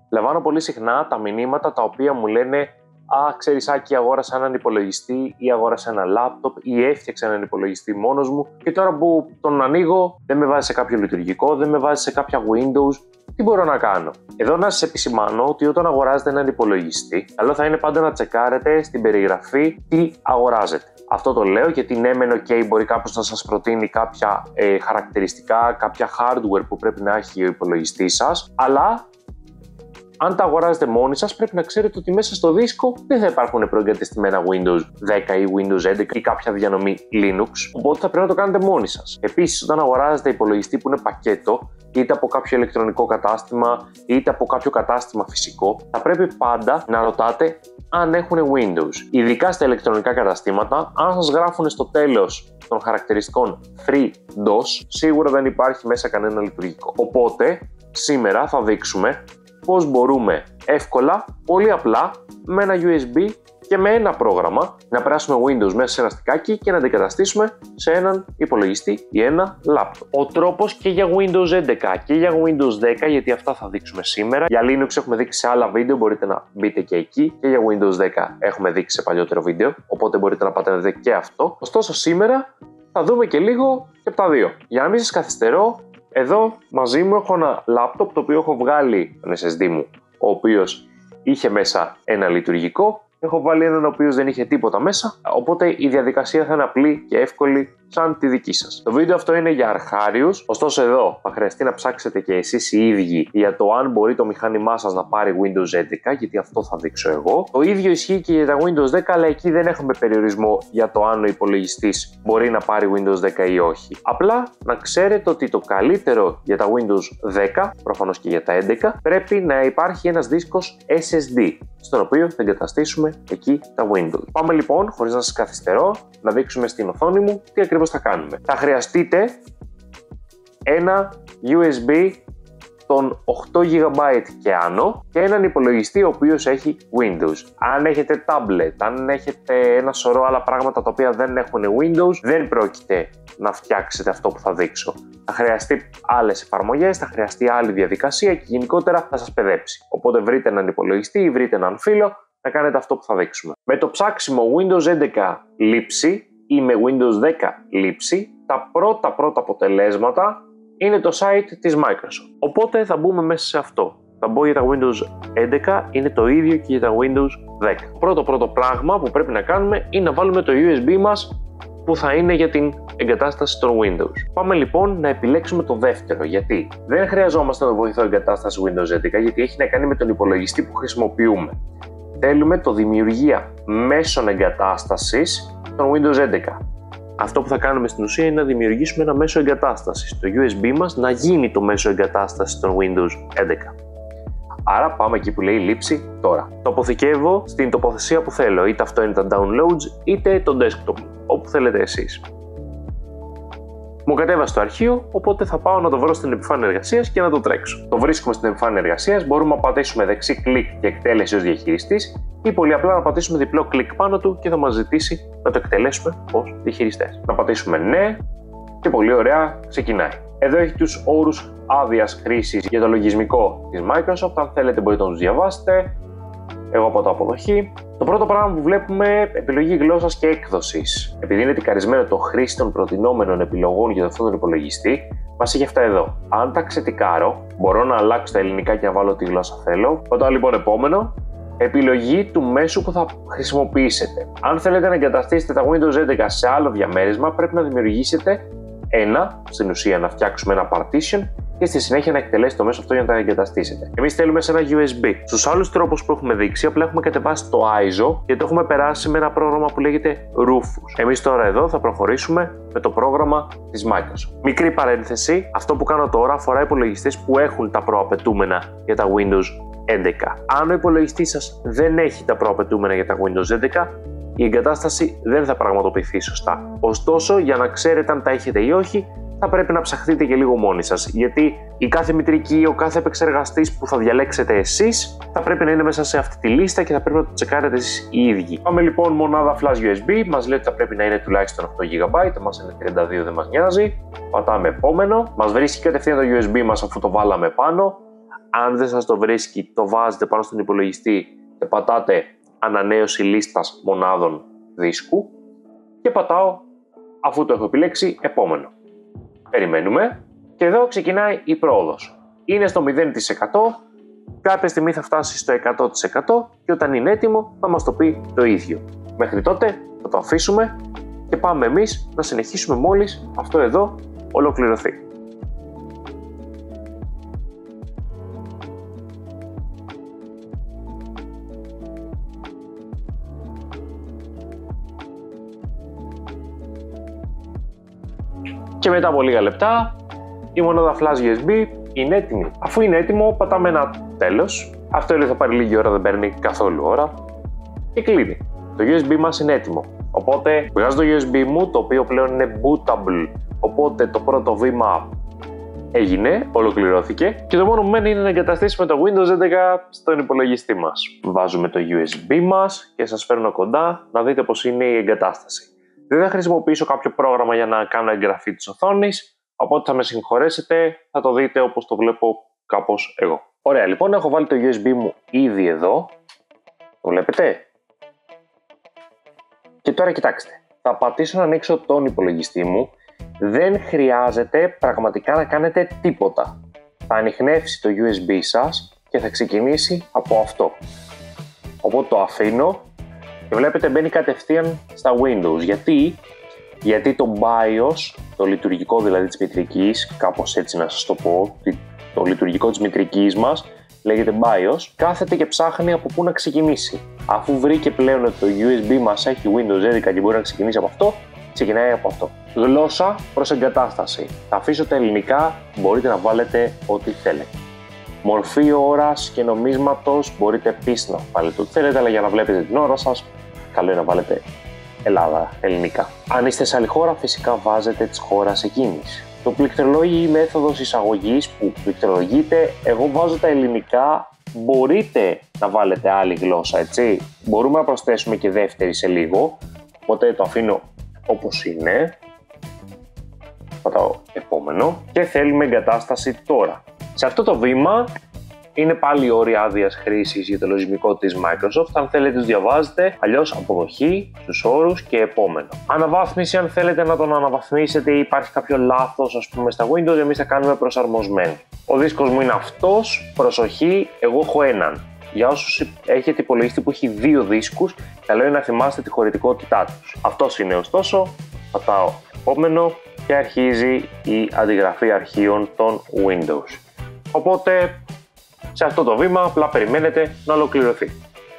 Λαμβάνω πολύ συχνά τα μηνύματα τα οποία μου λένε «Α, ξέρεις Άκη, αγόρασα έναν υπολογιστή ή αγόρασα ένα λάπτοπ ή έφτιαξα έναν υπολογιστή μόνος μου και τώρα που τον ανοίγω δεν με βάζει σε κάποιο λειτουργικό, δεν με βάζει σε κάποια Windows. Τι μπορώ να κάνω?» Εδώ να σας επισημάνω ότι όταν αγοράζετε έναν υπολογιστή, καλό θα είναι πάντα να τσεκάρετε στην περιγραφή τι αγοράζετε. Αυτό το λέω γιατί ναι, μεν ok, μπορεί κάποιος να σας προτείνει κάποια χαρακτηριστικά, κάποια hardware που πρέπει να έχει ο υπολογιστής σας, αλλά αν τα αγοράζετε μόνοι σας, πρέπει να ξέρετε ότι μέσα στο δίσκο δεν θα υπάρχουν προεγκατεστημένα Windows 10 ή Windows 11 ή κάποια διανομή Linux, οπότε θα πρέπει να το κάνετε μόνοι σας. Επίσης, όταν αγοράζετε υπολογιστή που είναι πακέτο, είτε από κάποιο ηλεκτρονικό κατάστημα, είτε από κάποιο κατάστημα φυσικό, θα πρέπει πάντα να ρωτάτε αν έχουν Windows. Ειδικά στα ηλεκτρονικά καταστήματα, αν σας γράφουν στο τέλος των χαρακτηριστικών Free DOS, σίγουρα δεν υπάρχει μέσα κανένα λειτουργικό. Οπότε, σήμερα θα δείξουμε πώς μπορούμε εύκολα, πολύ απλά, με ένα USB και με ένα πρόγραμμα να περάσουμε Windows μέσα σε ένα στικάκι και να αντικαταστήσουμε σε έναν υπολογιστή ή ένα laptop. Ο τρόπος και για Windows 11 και για Windows 10, γιατί αυτά θα δείξουμε σήμερα. Για Linux έχουμε δείξει σε άλλα βίντεο, μπορείτε να μπείτε και εκεί. Και για Windows 10 έχουμε δείξει σε παλιότερο βίντεο, οπότε μπορείτε να πατήσετε και αυτό. Ωστόσο σήμερα θα δούμε και λίγο και από τα δύο. Για να μην σας καθυστερώ, εδώ μαζί μου έχω ένα laptop το οποίο έχω βγάλει τον SSD μου, ο οποίος είχε μέσα ένα λειτουργικό. Έχω βάλει έναν ο οποίος δεν είχε τίποτα μέσα, οπότε η διαδικασία θα είναι απλή και εύκολη σαν τη δική σας. Το βίντεο αυτό είναι για αρχάριους, ωστόσο εδώ θα χρειαστεί να ψάξετε και εσείς οι ίδιοι για το αν μπορεί το μηχάνημά σας να πάρει Windows 11, γιατί αυτό θα δείξω εγώ. Το ίδιο ισχύει και για τα Windows 10, αλλά εκεί δεν έχουμε περιορισμό για το αν ο υπολογιστής μπορεί να πάρει Windows 10 ή όχι. Απλά να ξέρετε ότι το καλύτερο για τα Windows 10, προφανώς και για τα 11, πρέπει να υπάρχει ένας δίσκος SSD, στον οποίο θα εγκαταστήσουμε εκεί τα Windows. Πάμε λοιπόν, χωρίς να σας καθυστερώ, να δείξουμε στην οθόνη μου τι ακριβώς θα κάνουμε. Θα χρειαστείτε ένα USB των 8 GB και άνω και έναν υπολογιστή ο οποίος έχει Windows. Αν έχετε tablet, αν έχετε ένα σωρό άλλα πράγματα τα οποία δεν έχουν Windows, δεν πρόκειται να φτιάξετε αυτό που θα δείξω. Θα χρειαστεί άλλες εφαρμογές, θα χρειαστεί άλλη διαδικασία και γενικότερα θα σας παιδέψει. Οπότε βρείτε έναν υπολογιστή ή βρείτε έναν φίλο να κάνετε αυτό που θα δείξουμε. Με το ψάξιμο Windows 11 λήψη ή με Windows 10 λήψη, τα πρώτα αποτελέσματα είναι το site της Microsoft. Οπότε θα μπούμε μέσα σε αυτό. Θα μπω για τα Windows 11, είναι το ίδιο και για τα Windows 10. Πρώτο πράγμα που πρέπει να κάνουμε είναι να βάλουμε το USB μας που θα είναι για την εγκατάσταση των Windows. Πάμε λοιπόν να επιλέξουμε το δεύτερο, γιατί δεν χρειαζόμαστε να βοηθό εγκατάσταση Windows 11, γιατί έχει να κάνει με τον υπολογιστή που χρησιμοποιούμε. Θέλουμε το δημιουργία μέσων εγκατάστασης των Windows 11. Αυτό που θα κάνουμε στην ουσία είναι να δημιουργήσουμε ένα μέσο εγκατάστασης. Το USB μας να γίνει το μέσο εγκατάστασης των Windows 11. Άρα πάμε εκεί που λέει λήψη τώρα. Το αποθηκεύω στην τοποθεσία που θέλω, είτε αυτό είναι τα downloads είτε το desktop, όπου θέλετε εσείς. Μου κατέβασε το αρχείο, οπότε θα πάω να το βρω στην επιφάνεια εργασίας και να το τρέξω. Το βρίσκουμε στην επιφάνεια εργασίας, μπορούμε να πατήσουμε δεξί κλικ και εκτέλεση ως διαχειριστής ή πολύ απλά να πατήσουμε διπλό κλικ πάνω του και θα μας ζητήσει να το εκτελέσουμε ως διαχειριστές. Να πατήσουμε ναι και πολύ ωραία ξεκινάει. Εδώ έχει τους όρους άδειας χρήσης για το λογισμικό της Microsoft. Αν θέλετε μπορείτε να τους διαβάσετε. Εγώ από το αποδοχή. Το πρώτο πράγμα που βλέπουμε, επιλογή γλώσσας και έκδοσης. Επειδή είναι τικαρισμένο το χρήση των προτινόμενων επιλογών για αυτόν τον υπολογιστή, μας έχει αυτά εδώ. Αν τα ξετικάρω, μπορώ να αλλάξω τα ελληνικά και να βάλω τη γλώσσα θέλω. Πατάω λοιπόν επόμενο. Επιλογή του μέσου που θα χρησιμοποιήσετε. Αν θέλετε να εγκαταστήσετε τα Windows 11 σε άλλο διαμέρισμα, πρέπει να δημιουργήσετε στην ουσία να φτιάξουμε ένα partition και στη συνέχεια να εκτελέσει το μέσο αυτό για να τα εγκαταστήσετε. Εμείς θέλουμε σε ένα USB. Στους άλλους τρόπους που έχουμε δείξει, απλά έχουμε κατεβάσει το ISO και το έχουμε περάσει με ένα πρόγραμμα που λέγεται Rufus. Εμείς τώρα εδώ θα προχωρήσουμε με το πρόγραμμα της Microsoft. Μικρή παρένθεση, αυτό που κάνω τώρα αφορά υπολογιστές που έχουν τα προαπαιτούμενα για τα Windows 11. Αν ο υπολογιστής σας δεν έχει τα προαπαιτούμενα για τα Windows 11, η εγκατάσταση δεν θα πραγματοποιηθεί σωστά. Ωστόσο, για να ξέρετε αν τα έχετε ή όχι, θα πρέπει να ψαχτείτε και λίγο μόνοι σας, γιατί η κάθε μητρική ή ο κάθε επεξεργαστής που θα διαλέξετε εσείς θα πρέπει να είναι μέσα σε αυτή τη λίστα και θα πρέπει να το τσεκάρετε εσείς οι ίδιοι. Πάμε λοιπόν μονάδα flash USB, μας λέει ότι θα πρέπει να είναι τουλάχιστον 8 GB, εμάς είναι 32, δεν μας νοιάζει. Πατάμε επόμενο, μας βρίσκει κατευθείαν το USB μας αφού το βάλαμε πάνω. Αν δεν σας το βρίσκει, το βάζετε πάνω στον υπολογιστή και πατάτε ανανέωση λίστας μονάδων δίσκου και πατάω, αφού το έχω επιλέξει, επόμενο. Περιμένουμε και εδώ ξεκινάει η πρόοδος. Είναι στο 0%, κάποια στιγμή θα φτάσει στο 100% και όταν είναι έτοιμο θα μας το πει το ίδιο. Μέχρι τότε θα το αφήσουμε και πάμε εμείς να συνεχίσουμε μόλις αυτό εδώ ολοκληρωθεί. Και μετά από λίγα λεπτά η μονάδα flash USB είναι έτοιμη. Αφού είναι έτοιμο, πατάμε ένα τέλος. Αυτό λέει θα πάρει λίγη ώρα, δεν παίρνει καθόλου ώρα και κλείνει. Το USB μας είναι έτοιμο. Οπότε βγάζω το USB μου, το οποίο πλέον είναι bootable. Οπότε το πρώτο βήμα έγινε, ολοκληρώθηκε και το μόνο που μένει είναι να εγκαταστήσουμε το Windows 11 στον υπολογιστή μας. Βάζουμε το USB μας και σας φέρνω κοντά να δείτε πως είναι η εγκατάσταση. Δεν θα χρησιμοποιήσω κάποιο πρόγραμμα για να κάνω εγγραφή της οθόνης, οπότε θα με συγχωρέσετε, θα το δείτε όπως το βλέπω κάπως εγώ. Ωραία, λοιπόν, έχω βάλει το USB μου ήδη εδώ, το βλέπετε. Και τώρα κοιτάξτε, θα πατήσω να ανοίξω τον υπολογιστή μου, δεν χρειάζεται πραγματικά να κάνετε τίποτα. Θα ανιχνεύσει το USB σας και θα ξεκινήσει από αυτό. Οπότε το αφήνω. Και βλέπετε μπαίνει κατευθείαν στα Windows. Γιατί το BIOS, το λειτουργικό δηλαδή της μητρικής, κάπως έτσι να σας το πω, το λειτουργικό της μητρικής μας λέγεται BIOS, κάθεται και ψάχνει από πού να ξεκινήσει. Αφού βρήκε πλέον ότι το USB μας έχει Windows 11 και μπορεί να ξεκινήσει από αυτό, ξεκινάει από αυτό. Γλώσσα προς εγκατάσταση. Θα αφήσω τα ελληνικά, μπορείτε να βάλετε ό,τι θέλετε. Μορφή ώρας και νομίσματος μπορείτε επίσης να βάλετε ό,τι θέλετε, αλλά για να βλέπετε την ώρα σας, καλό είναι να βάλετε Ελλάδα, ελληνικά. Αν είστε σε άλλη χώρα, φυσικά βάζετε της χώρας εκείνης. Το πληκτρολόγιο ή μέθοδος εισαγωγής που πληκτρολογείτε, εγώ βάζω τα ελληνικά, μπορείτε να βάλετε άλλη γλώσσα, έτσι. Μπορούμε να προσθέσουμε και δεύτερη σε λίγο, οπότε το αφήνω όπως είναι. Πατάω επόμενο και θέλουμε εγκατάσταση τώρα. Σε αυτό το βήμα είναι πάλι όρια άδειας χρήσης για το λογισμικό της Microsoft. Αν θέλετε τους διαβάζετε, αλλιώς αποδοχή στους όρους και επόμενο. Αναβάθμιση, αν θέλετε να τον αναβαθμίσετε ή υπάρχει κάποιο λάθος ας πούμε στα Windows, εμείς θα κάνουμε προσαρμοσμένο. Ο δίσκος μου είναι αυτός, προσοχή, εγώ έχω έναν. Για όσους έχετε υπολογιστή που έχει δύο δίσκους, καλό είναι να θυμάστε τη χωρητικότητά τους. Αυτός είναι ωστόσο, πατάω επόμενο και αρχίζει η αντιγραφή αρχείων των Windows. Οπότε σε αυτό το βήμα απλά περιμένετε να ολοκληρωθεί.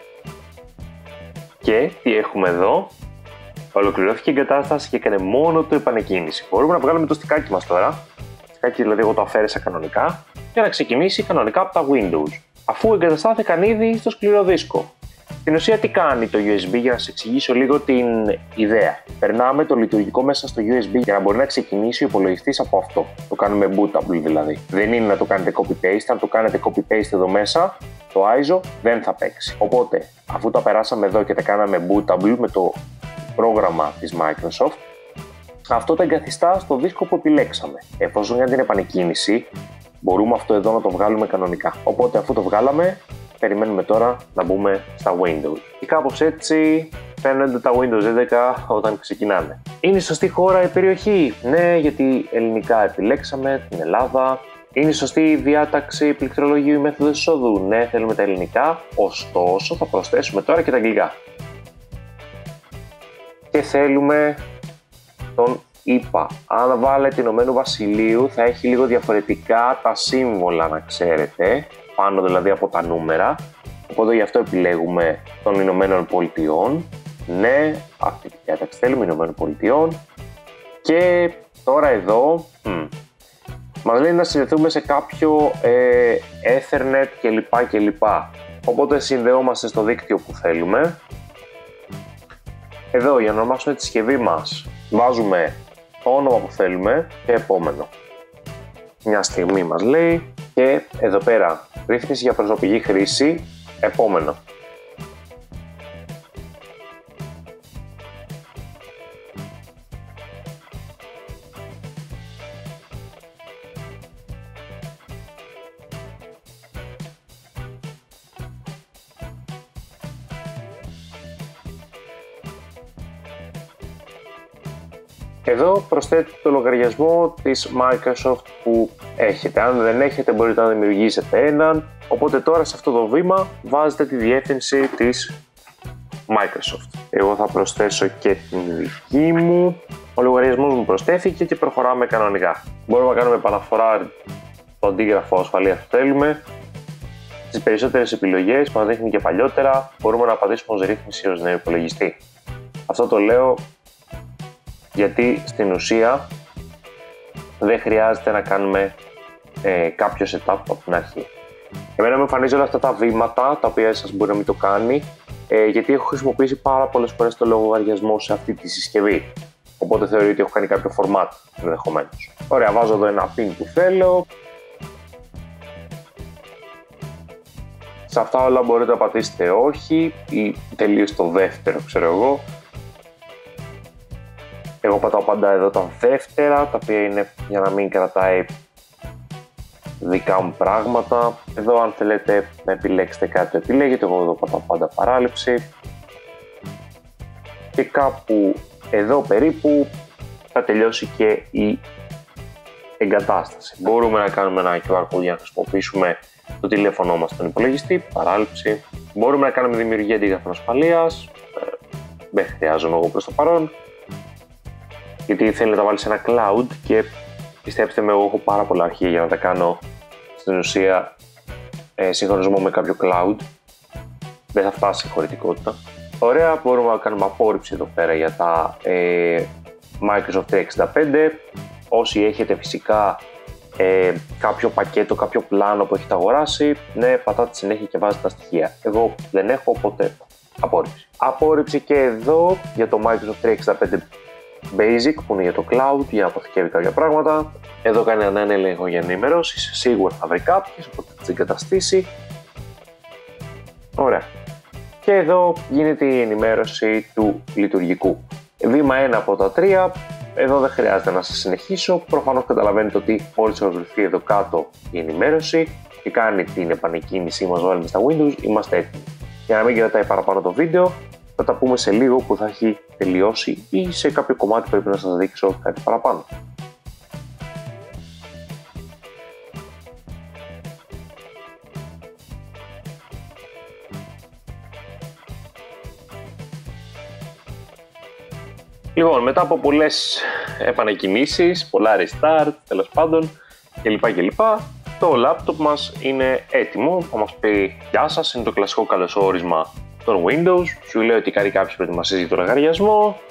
Και τι έχουμε εδώ, ολοκληρώθηκε η εγκατάσταση και έκανε μόνο το επανεκκίνηση. Μπορούμε να βγάλουμε το στικάκι μας τώρα, στικάκι δηλαδή εγώ το αφαίρεσα κανονικά, για να ξεκινήσει κανονικά από τα Windows, αφού εγκαταστάθηκαν ήδη στο σκληρό δίσκο. Στην ουσία τι κάνει το USB, για να σας εξηγήσω λίγο την ιδέα. Περνάμε το λειτουργικό μέσα στο USB για να μπορεί να ξεκινήσει ο υπολογιστής από αυτό. Το κάνουμε bootable δηλαδή. Δεν είναι να το κάνετε copy-paste, αν το κάνετε copy-paste εδώ μέσα, το ISO δεν θα παίξει. Οπότε, αφού τα περάσαμε εδώ και τα κάναμε bootable με το πρόγραμμα της Microsoft, αυτό τα εγκαθιστά στο δίσκο που επιλέξαμε. Εφόσον για την επανεκκίνηση, μπορούμε αυτό εδώ να το βγάλουμε κανονικά. Οπότε αφού το βγάλαμε, περιμένουμε τώρα να μπούμε στα Windows. Και κάπως έτσι φαίνονται τα Windows 11 όταν ξεκινάνε. Είναι η σωστή χώρα η περιοχή? Ναι, γιατί ελληνικά επιλέξαμε την Ελλάδα. Είναι η σωστή διάταξη πληκτρολογίου ή μέθοδος εισόδου? Ναι, θέλουμε τα ελληνικά. Ωστόσο θα προσθέσουμε τώρα και τα αγγλικά. Και θέλουμε τον ΙΠΑ. Αν βάλετε Ηνωμένου Βασιλείου θα έχει λίγο διαφορετικά τα σύμβολα, να ξέρετε, πάνω δηλαδή από τα νούμερα, οπότε γι' αυτό επιλέγουμε των Ηνωμένων Πολιτειών. Ναι, αυτή τη διάταξη θέλουμε Ηνωμένων Πολιτειών. Και τώρα εδώ μας λέει να συνδεθούμε σε κάποιο Ethernet κλπ. Οπότε συνδεόμαστε στο δίκτυο που θέλουμε. Εδώ για να ονομάσουμε τη συσκευή μας βάζουμε το όνομα που θέλουμε και επόμενο. Μια στιγμή μας λέει και εδώ πέρα ρύθμιση για προσωπική χρήση, επόμενο. Εδώ προσθέτετε το λογαριασμό της Microsoft που έχετε. Αν δεν έχετε μπορείτε να δημιουργήσετε έναν. Οπότε τώρα σε αυτό το βήμα βάζετε τη διεύθυνση της Microsoft. Εγώ θα προσθέσω και την δική μου. Ο λογαριασμός μου προσθέθηκε και προχωράμε κανονικά. Μπορούμε να κάνουμε επαναφορά στο αντίγραφο ασφαλείας που θέλουμε. Στις περισσότερες επιλογές που μας δείχνει και παλιότερα μπορούμε να πατήσουμε ως ρύθμιση ως νέο υπολογιστή. Αυτό το λέω γιατί στην ουσία δεν χρειάζεται να κάνουμε κάποιο setup από την αρχή. Εμένα μου εμφανίζει όλα αυτά τα βήματα, τα οποία σας μπορεί να μην το κάνει, γιατί έχω χρησιμοποιήσει πάρα πολλές φορές το λογαριασμό σε αυτή τη συσκευή. Οπότε θεωρεί ότι έχω κάνει κάποιο format ενδεχομένως. Ωραία, βάζω εδώ ένα pin που θέλω. Σε αυτά όλα μπορείτε να πατήσετε όχι ή τελείως το δεύτερο, ξέρω εγώ. Εγώ πατάω πάντα εδώ τα δεύτερα, τα οποία είναι για να μην κρατάει δικά μου πράγματα. Εδώ αν θέλετε να επιλέξετε κάτι το επιλέγετε, εγώ εδώ πατάω πάντα παράληψη. Και κάπου εδώ περίπου θα τελειώσει και η εγκατάσταση. Μπορούμε να κάνουμε ένα QR code για να χρησιμοποιήσουμε το τηλέφωνο μας στον υπολογιστή, παράληψη. Μπορούμε να κάνουμε δημιουργία αντίγραφων ασφαλείας, δεν χρειάζομαι εγώ προς το παρόν. Γιατί θέλει να τα βάλει σε ένα cloud και πιστέψτε με, εγώ έχω πάρα πολλά αρχεία για να τα κάνω στην ουσία συγχρονισμό με κάποιο cloud. Δεν θα φτάσει η χωρητικότητα. Ωραία, μπορούμε να κάνουμε απόρριψη εδώ πέρα για τα Microsoft 365. Όσοι έχετε φυσικά κάποιο πακέτο, κάποιο πλάνο που έχετε αγοράσει, ναι, πατάτε συνέχεια και βάζετε τα στοιχεία. Εγώ δεν έχω, οπότε απόρριψη. Απόρριψη και εδώ για το Microsoft 365 Basic που είναι για το cloud, για να αποθηκεύει κάποια πράγματα. Εδώ κάνει έναν έλεγχο για ενημερώσεις, σίγουρα θα βρει κάποιες, οπότε θα τις εγκαταστήσει. Ωραία. Και εδώ γίνεται η ενημέρωση του λειτουργικού. Βήμα 1 από τα 3, εδώ δεν χρειάζεται να σας συνεχίσω. Προφανώς καταλαβαίνετε ότι μόλις ολοκληρωθεί εδώ κάτω η ενημέρωση και κάνει την επανεκκίνησή μας όλοι στα Windows, είμαστε έτοιμοι. Για να μην κρατάει παραπάνω το βίντεο, θα τα πούμε σε λίγο που θα έχει τελειώσει ή σε κάποιο κομμάτι πρέπει να σας δείξω κάτι παραπάνω. Λοιπόν, μετά από πολλές επανεκκινήσεις, πολλά restart, τέλος πάντων κλπ. Το laptop μας είναι έτοιμο. Θα μας πει γεια σας, είναι το κλασικό καλωσόρισμα των Windows. Σου λέει ότι κάνει κάποιος προετοιμασίες για το λογαριασμό.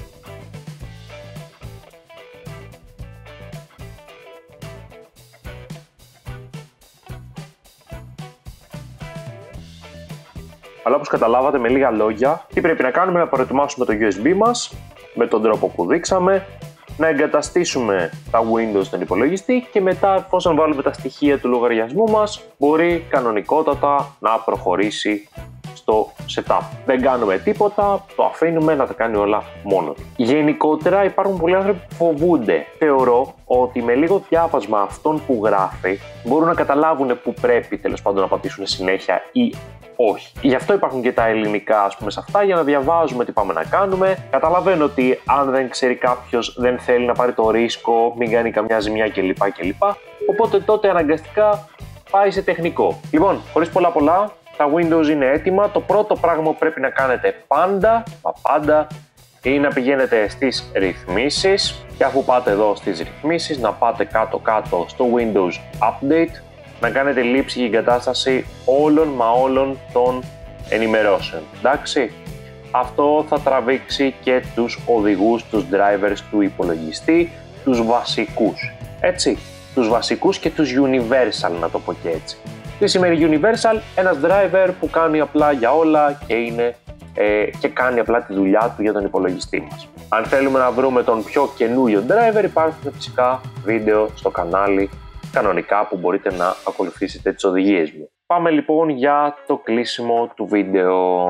Αλλά όπως καταλάβατε με λίγα λόγια, τι πρέπει να κάνουμε? Να προετοιμάσουμε το USB μας με τον τρόπο που δείξαμε, να εγκαταστήσουμε τα Windows στον υπολογιστή και μετά, εφόσον βάλουμε τα στοιχεία του λογαριασμού μας, μπορεί κανονικότατα να προχωρήσει στο setup. Δεν κάνουμε τίποτα, το αφήνουμε να τα κάνει όλα μόνο του. Γενικότερα υπάρχουν πολλοί άνθρωποι που φοβούνται. Θεωρώ ότι με λίγο διάβασμα αυτών που γράφει μπορούν να καταλάβουν που πρέπει τέλος πάντων να πατήσουν συνέχεια ή όχι. Γι' αυτό υπάρχουν και τα ελληνικά, ας πούμε, σε αυτά, για να διαβάζουμε τι πάμε να κάνουμε. Καταλαβαίνω ότι αν δεν ξέρει κάποιος, δεν θέλει να πάρει το ρίσκο, μην κάνει καμιά ζημιά κλπ. Οπότε τότε αναγκαστικά πάει σε τεχνικό. Λοιπόν, χωρίς πολλά, τα Windows είναι έτοιμα. Το πρώτο πράγμα που πρέπει να κάνετε πάντα, είναι να πηγαίνετε στις ρυθμίσεις και αφού πάτε εδώ στις ρυθμίσεις, να πάτε κάτω στο Windows Update, να κάνετε λήψη και εγκατάσταση όλων των ενημερώσεων. Εντάξει, αυτό θα τραβήξει και τους οδηγούς, τους drivers του υπολογιστή, τους βασικούς. Έτσι, τους βασικούς και τους universal, να το πω και έτσι. Τι σημαίνει universal? Ένας driver που κάνει απλά για όλα και είναι και κάνει απλά τη δουλειά του για τον υπολογιστή μας. Αν θέλουμε να βρούμε τον πιο καινούριο driver, υπάρχουν φυσικά βίντεο στο κανάλι κανονικά που μπορείτε να ακολουθήσετε τις οδηγίες μου. Πάμε λοιπόν για το κλείσιμο του βίντεο.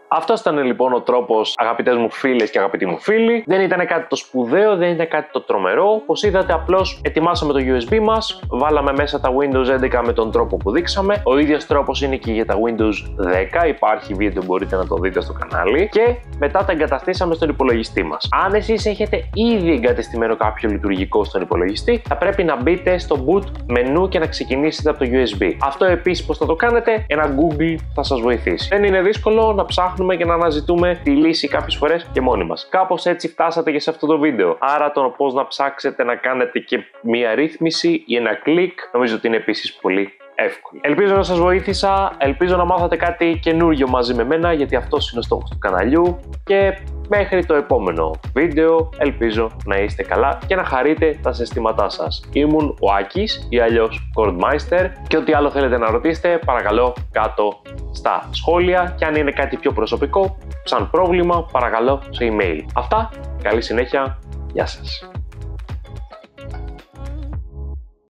Αυτός ήταν λοιπόν ο τρόπος, αγαπητές μου φίλες και αγαπητοί μου φίλοι. Δεν ήταν κάτι το σπουδαίο, δεν ήταν κάτι το τρομερό. Όπως είδατε, απλώς ετοιμάσαμε το USB μας, βάλαμε μέσα τα Windows 11 με τον τρόπο που δείξαμε. Ο ίδιος τρόπος είναι και για τα Windows 10, υπάρχει βίντεο, μπορείτε να το δείτε στο κανάλι. Και μετά τα εγκαταστήσαμε στον υπολογιστή μας. Αν εσείς έχετε ήδη εγκατεστημένο κάποιο λειτουργικό στον υπολογιστή, θα πρέπει να μπείτε στο boot μενού και να ξεκινήσετε από το USB. Αυτό επίσης πώς θα το κάνετε, ένα Google θα σας βοηθήσει. Δεν είναι δύσκολο να ψάχνουμε και να αναζητούμε τη λύση κάποιες φορές και μόνοι μας. Κάπως έτσι φτάσατε και σε αυτό το βίντεο. Άρα το πώς να ψάξετε να κάνετε και μία ρύθμιση ή ένα κλικ, νομίζω ότι είναι επίσης πολύ εύκολο. Ελπίζω να σας βοήθησα, ελπίζω να μάθατε κάτι καινούριο μαζί με μένα, γιατί αυτός είναι ο στόχος του καναλιού. Και μέχρι το επόμενο βίντεο, ελπίζω να είστε καλά και να χαρείτε τα συστήματά σας. Ήμουν ο Άκης ή αλλιώς Cordmeister, και ό,τι άλλο θέλετε να ρωτήσετε, παρακαλώ κάτω στα σχόλια, και αν είναι κάτι πιο προσωπικό, σαν πρόβλημα, παρακαλώ σε email. Αυτά, καλή συνέχεια, γεια σας.